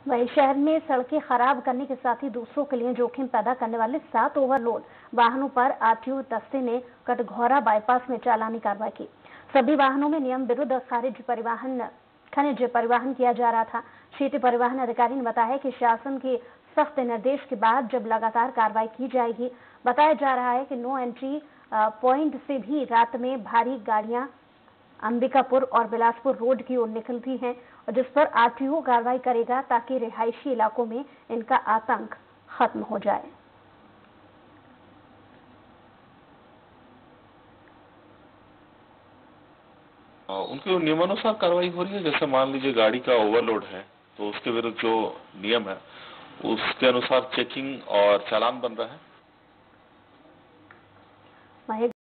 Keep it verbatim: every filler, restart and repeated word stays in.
वहीं शहर में सड़कें खराब करने के साथ ही दूसरों के लिए जोखिम पैदा करने वाले सात ओवरलोड वाहनों पर आरटीओ दस्ते ने कटघोरा बाईपास में चालानी कार्रवाई की। सभी वाहनों में नियम विरुद्ध खारिज परिवहन खनिज परिवहन किया जा रहा था। क्षेत्रीय परिवहन अधिकारी ने बताया कि शासन के सख्त निर्देश के बाद जब लगातार कार्रवाई की जाएगी। बताया जा रहा है कि नो एंट्री पॉइंट से भी रात में भारी गाड़ियां अंबिकापुर और बिलासपुर रोड की ओर निकलती हैं और जिस पर आरटीओ कार्रवाई करेगा ताकि रिहायशी इलाकों में इनका आतंक खत्म हो जाए। उनके नियमानुसार कार्रवाई हो रही है। जैसे मान लीजिए गाड़ी का ओवरलोड है तो उसके विरुद्ध जो नियम है उसके अनुसार चेकिंग और चालान बन रहा है।